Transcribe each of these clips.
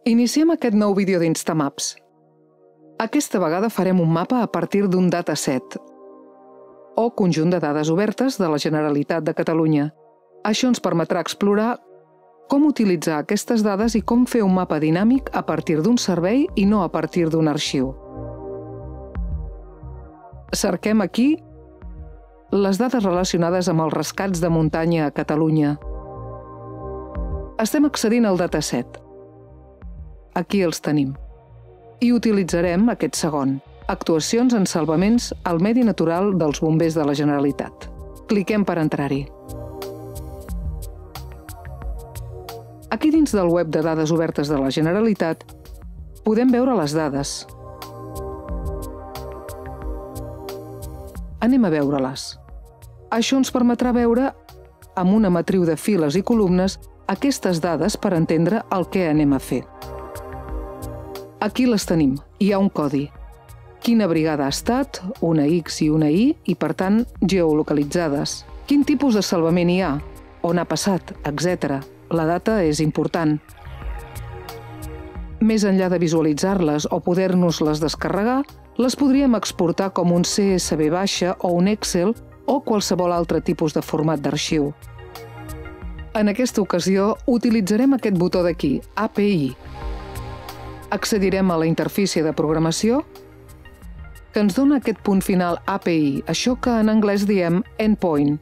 Iniciem aquest nou vídeo d'Instamaps. Aquesta vegada farem un mapa a partir d'un dataset o conjunt de dades obertes de la Generalitat de Catalunya. Això ens permetrà explorar com utilitzar aquestes dades i com fer un mapa dinàmic a partir d'un servei i no a partir d'un arxiu. Cerquem aquí les dades relacionades amb els rescats de muntanya a Catalunya. Estem accedint al dataset. Aquí els tenim. I utilitzarem aquest segon, actuacions en salvaments al medi natural dels bombers de la Generalitat. Cliquem per entrar-hi. Aquí dins del web de dades obertes de la Generalitat podem veure les dades. Anem a veure-les. Això ens permetrà veure, amb una matriu de files i columnes, aquestes dades per entendre el que anem a fer. Aquí les tenim. Hi ha un codi. Quina brigada ha estat, una X i una Y, i per tant geolocalitzades. Quin tipus de salvament hi ha, on ha passat, etc. La data és important. Més enllà de visualitzar-les o poder-nos-les descarregar, les podríem exportar com un CSV- o un Excel o qualsevol altre tipus de format d'arxiu. En aquesta ocasió utilitzarem aquest botó d'aquí, API. Accedirem a la interfície de programació que ens dona aquest punt final API, això que en anglès diem endpoint,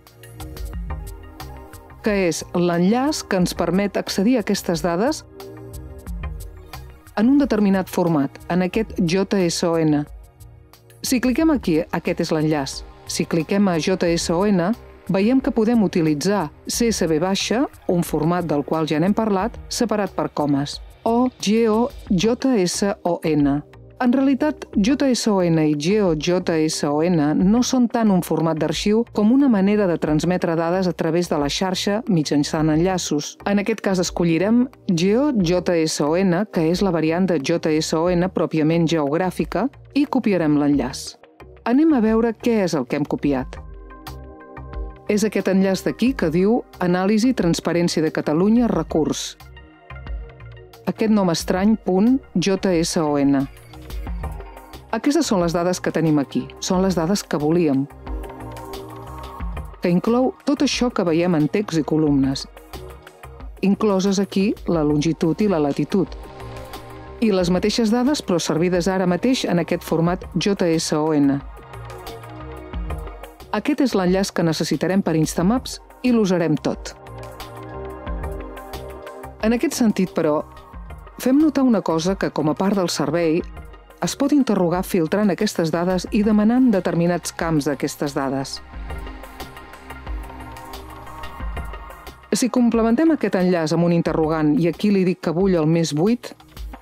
que és l'enllaç que ens permet accedir a aquestes dades en un determinat format, en aquest JSON. Si cliquem aquí, aquest és l'enllaç. Si cliquem a JSON, veiem que podem utilitzar CSV-, un format del qual ja n'hem parlat, separat per comes, o GeoJSON. En realitat, JSON i GeoJSON no són tant un format d'arxiu com una manera de transmetre dades a través de la xarxa mitjançant enllaços. En aquest cas escollirem GeoJSON, que és la variant de JSON pròpiament geogràfica, i copiarem l'enllaç. Anem a veure què és el que hem copiat. És aquest enllaç d'aquí que diu Anàlisi Transparència de Catalunya Recurs. Aquest nom estrany .json. Aquestes són les dades que tenim aquí. Són les dades que volíem. Que inclou tot això que veiem en text i columnes. Incloses aquí la longitud i la latitud. I les mateixes dades, però servides ara mateix en aquest format JSON. Aquest és l'enllaç que necessitarem per Instamaps i l'usarem tot. En aquest sentit, però, fem notar una cosa que, com a part del servei, es pot interrogar filtrant aquestes dades i demanant determinats camps d'aquestes dades. Si complementem aquest enllaç amb un interrogant i aquí li dic que vull el més 8,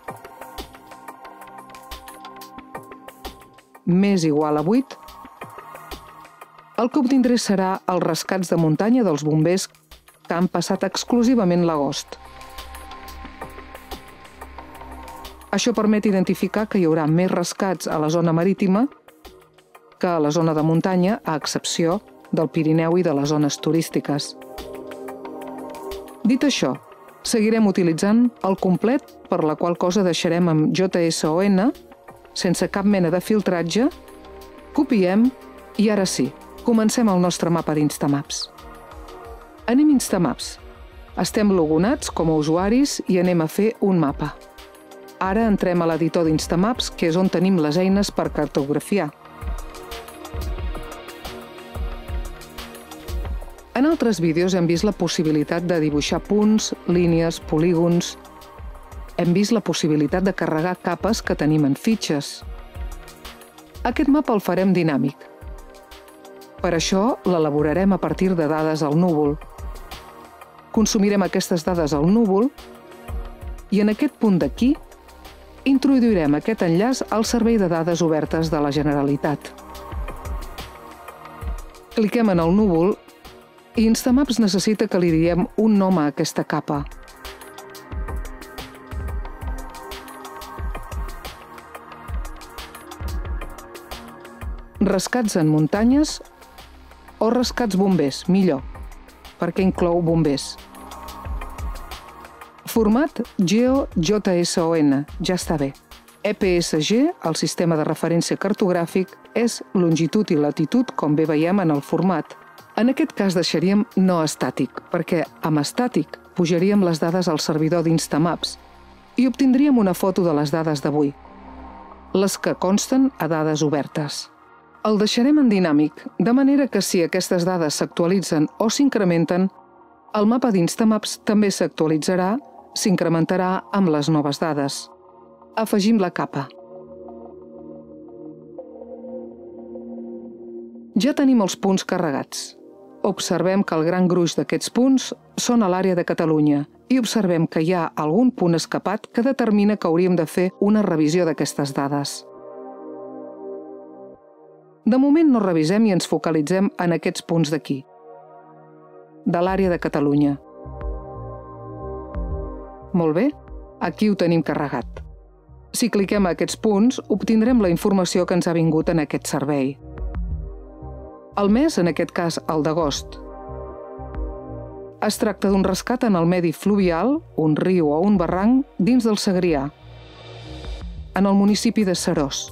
més igual a 8, el que obtindré serà els rescats de muntanya dels bombers que han passat exclusivament l'agost. Això permet identificar que hi haurà més rescats a la zona marítima que a la zona de muntanya, a excepció del Pirineu i de les zones turístiques. Dit això, seguirem utilitzant el complet, per la qual cosa deixarem amb JSON, sense cap mena de filtratge, copiem i ara sí, comencem el nostre mapa d'Instamaps. Anem a Instamaps. Estem logonats com a usuaris i anem a fer un mapa. Ara entrem a l'editor d'Instamaps, que és on tenim les eines per cartografiar. En altres vídeos hem vist la possibilitat de dibuixar punts, línies, polígons. Hem vist la possibilitat de carregar capes que tenim en fitxes. Aquest mapa el farem dinàmic. Per això l'elaborarem a partir de dades al núvol. Consumirem aquestes dades al núvol i en aquest punt d'aquí introduirem aquest enllaç al Servei de Dades Obertes de la Generalitat. Cliquem en el núvol i Instamaps necessita que li diguem un nom a aquesta capa. Rescats en muntanyes o rescats bombers, millor, perquè inclou bombers. Format GeoJSON, ja està bé. EPSG, el sistema de referència cartogràfic, és longitud i latitud, com bé veiem en el format. En aquest cas deixaríem no estàtic, perquè amb estàtic pujaríem les dades al servidor d'Instamaps i obtindríem una foto de les dades d'avui, les que consten a dades obertes. El deixarem en dinàmic, de manera que si aquestes dades s'actualitzen o s'incrementen, el mapa d'Instamaps també s'actualitzarà, s'incrementarà amb les noves dades. Afegim la capa. Ja tenim els punts carregats. Observem que el gran gruix d'aquests punts són a l'àrea de Catalunya i observem que hi ha algun punt escapat que determina que hauríem de fer una revisió d'aquestes dades. De moment no revisem i ens focalitzem en aquests punts d'aquí, de l'àrea de Catalunya. Molt bé, aquí ho tenim carregat. Si cliquem a aquests punts, obtindrem la informació que ens ha vingut en aquest servei. El mes, en aquest cas el d'agost. Es tracta d'un rescat en el medi fluvial, un riu o un barranc, dins del Segrià, en el municipi de Seròs.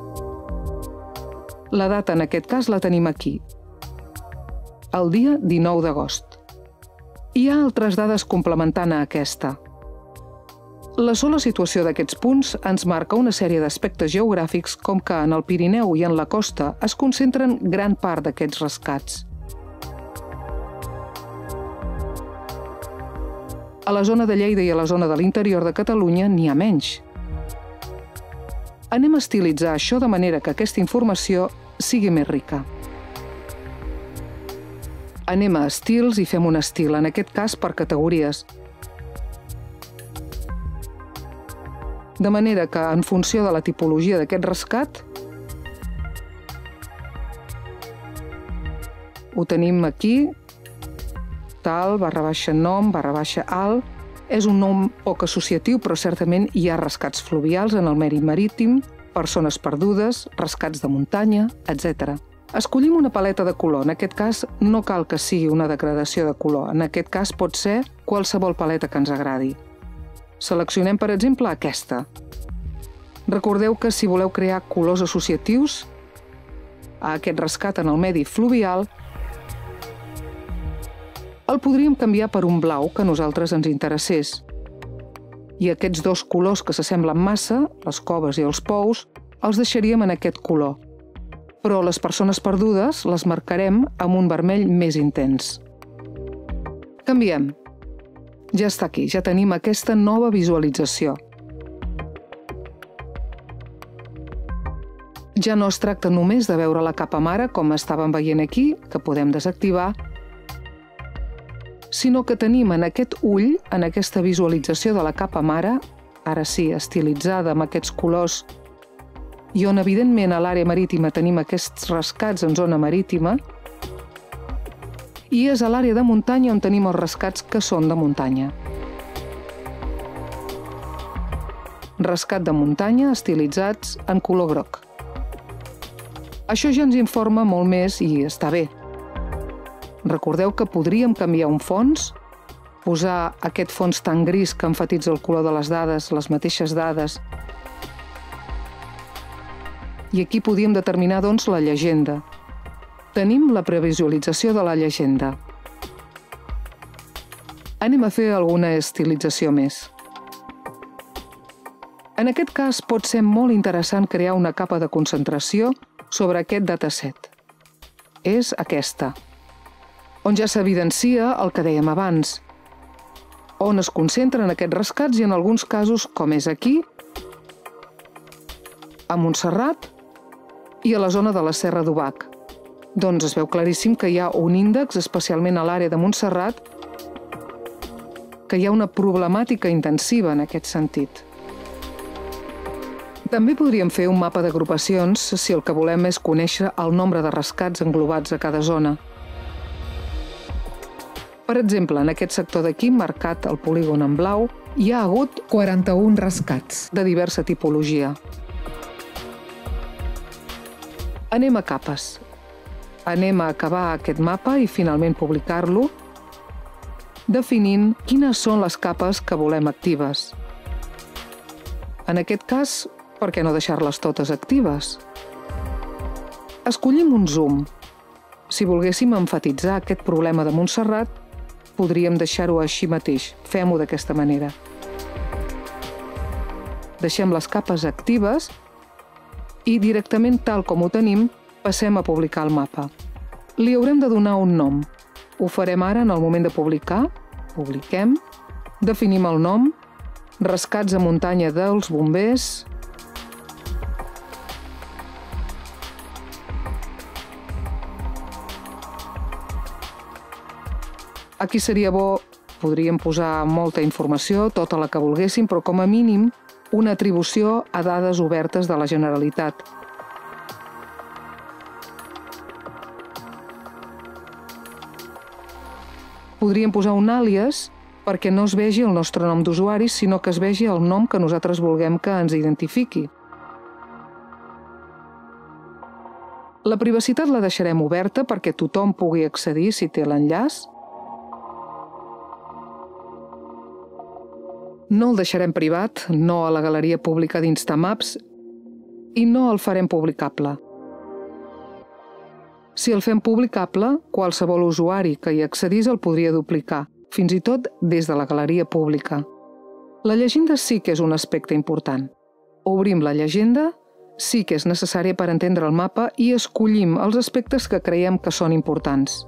La data en aquest cas la tenim aquí, el dia 19 d'agost. Hi ha altres dades complementant a aquesta. La sola situació d'aquests punts ens marca una sèrie d'aspectes geogràfics com que en el Pirineu i en la costa es concentren gran part d'aquests rescats. A la zona de Lleida i a la zona de l'interior de Catalunya n'hi ha menys. Anem a estilitzar això de manera que aquesta informació sigui més rica. Anem a estils i fem un estil, en aquest cas per categories. De manera que, en funció de la tipologia d'aquest rescat, ho tenim aquí, tal, /nom, /alt. És un nom poc associatiu, però certament hi ha rescats fluvials en el medi marítim, persones perdudes, rescats de muntanya, etc. Escollim una paleta de color. En aquest cas, no cal que sigui una degradació de color. En aquest cas, pot ser qualsevol paleta que ens agradi. Seleccionem, per exemple, aquesta. Recordeu que si voleu crear colors associatius a aquest rescat en el medi fluvial, el podríem canviar per un blau que a nosaltres ens interessés. I aquests dos colors que s'assemblen massa, les coves i els pous, els deixaríem en aquest color. Però les persones perdudes les marcarem amb un vermell més intens. Canviem. Ja està aquí, ja tenim aquesta nova visualització. Ja no es tracta només de veure la capa mare, com estàvem veient aquí, que podem desactivar, sinó que tenim en aquest ull, en aquesta visualització de la capa mare, ara sí, estilitzada amb aquests colors, i on evidentment a l'àrea marítima tenim aquests rescats en zona marítima, i és a l'àrea de muntanya on tenim els rescats que són de muntanya. Rescat de muntanya estilitzats en color groc. Això ja ens informa molt més i està bé. Recordeu que podríem canviar un fons, posar aquest fons tan gris que emfatitza el color de les dades, les mateixes dades, i aquí podíem determinar, doncs, la llegenda. Tenim la previsualització de la llegenda. Anem a fer alguna estilització més. En aquest cas pot ser molt interessant crear una capa de concentració sobre aquest dataset. És aquesta, on ja s'evidencia el que dèiem abans, on es concentren aquests rescats i en alguns casos, com és aquí, a Montserrat i a la zona de la Serra d'Obac. Doncs es veu claríssim que hi ha un índex, especialment a l'àrea de Montserrat, que hi ha una problemàtica intensiva en aquest sentit. També podríem fer un mapa d'agrupacions si el que volem és conèixer el nombre de rescats englobats a cada zona. Per exemple, en aquest sector d'aquí, marcat el polígon en blau, hi ha hagut 41 rescats de diversa tipologia. Anem a capes. Anem a acabar aquest mapa i finalment publicar-lo. definint quines són les capes que volem actives. En aquest cas, per què no deixar-les totes actives? Escollim un zoom. Si volguéssim emfatitzar aquest problema de Montserrat, podríem deixar-ho així mateix. Fem-ho d'aquesta manera. Deixem les capes actives i directament, tal com ho tenim, passem a publicar el mapa. Li haurem de donar un nom. Ho farem ara en el moment de publicar. Publiquem. Definim el nom. Rescats a muntanya dels bombers. Aquí seria bo, podríem posar molta informació, tota la que volguéssim, però com a mínim una atribució a dades obertes de la Generalitat. Podríem posar un àlies perquè no es vegi el nostre nom d'usuari, sinó que es vegi el nom que nosaltres vulguem que ens identifiqui. La privacitat la deixarem oberta perquè tothom pugui accedir si té l'enllaç. No el deixarem privat, no a la galeria pública d'Instamaps, i no el farem publicable. Si el fem publicable, qualsevol usuari que hi accedís el podria duplicar, fins i tot des de la galeria pública. La llegenda sí que és un aspecte important. Obrim la llegenda, sí que és necessària per entendre el mapa i escollim els aspectes que creiem que són importants.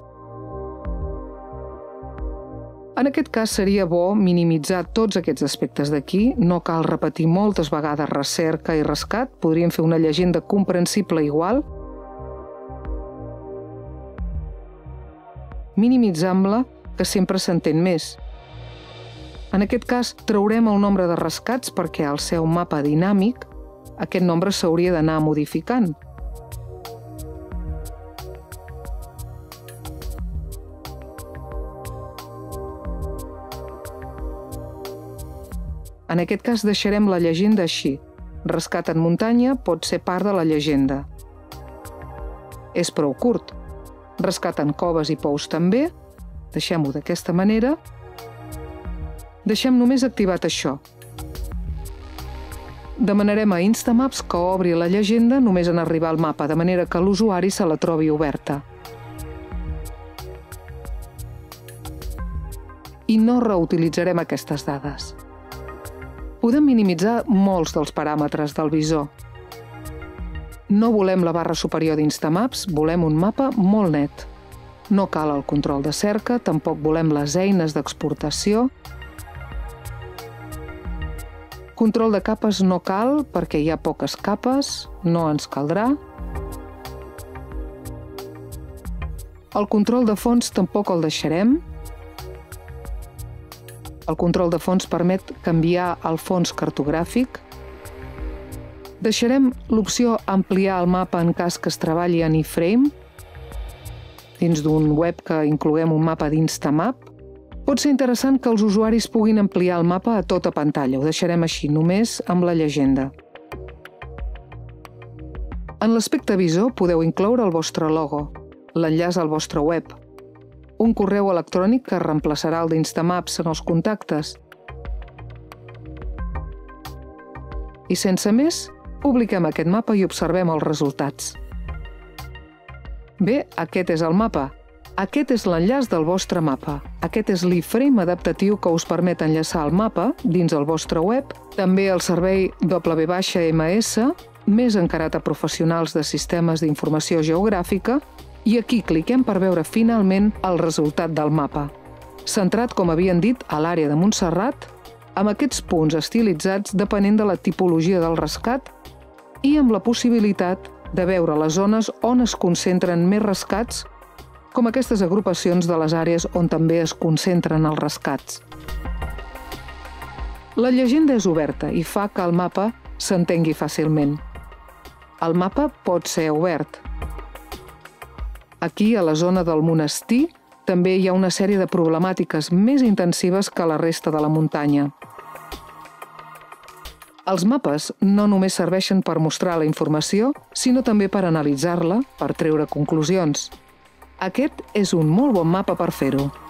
En aquest cas seria bo minimitzar tots aquests aspectes d'aquí, no cal repetir moltes vegades recerca i rescat, podríem fer una llegenda comprensible igual, minimitzant-la, que sempre s'entén més. En aquest cas, traurem el nombre de rescats perquè al ser un mapa dinàmic, aquest nombre s'hauria d'anar modificant. En aquest cas deixarem la llegenda així. Rescat en muntanya pot ser part de la llegenda. És prou curt. Rescat en coves i pous també. Deixem-ho d'aquesta manera. Deixem només activat això. Demanarem a Instamaps que obri la llegenda només en arribar al mapa, de manera que l'usuari se la trobi oberta. I no reutilitzarem aquestes dades. Podem minimitzar molts dels paràmetres del visor. No volem la barra superior d'Instamaps, volem un mapa molt net. No cal el control de cerca, tampoc volem les eines d'exportació. Control de capes no cal, perquè hi ha poques capes, no ens caldrà. El control de fons tampoc el deixarem. El control de fons permet canviar el fons cartogràfic. Deixarem l'opció ampliar el mapa en cas que es treballi en iframe. Dins d'un web que incloguem un mapa d'Instamap, pot ser interessant que els usuaris puguin ampliar el mapa a tota pantalla. Ho deixarem així, només amb la llegenda. En l'aspecte visor podeu incloure el vostre logo, l'enllaç al vostre web, un correu electrònic que reemplaçarà el d'Instamaps en els contactes. I sense més, publiquem aquest mapa i observem els resultats. Bé, aquest és el mapa. Aquest és l'enllaç del vostre mapa. Aquest és l'iframe adaptatiu que us permet enllaçar el mapa dins el vostre web, també el servei W-MS, més encarat a professionals de sistemes d'informació geogràfica, i aquí cliquem per veure finalment el resultat del mapa. Centrat, com havien dit, a l'àrea de Montserrat, amb aquests punts estilitzats depenent de la tipologia del rescat i amb la possibilitat de veure les zones on es concentren més rescats, com aquestes agrupacions de les àrees on també es concentren els rescats. La llegenda és oberta i fa que el mapa s'entengui fàcilment. El mapa pot ser obert. Aquí, a la zona del monestir, també hi ha una sèrie de problemàtiques més intensives que la resta de la muntanya. Els mapes no només serveixen per mostrar la informació, sinó també per analitzar-la, per treure conclusions. Aquest és un molt bon mapa per fer-ho.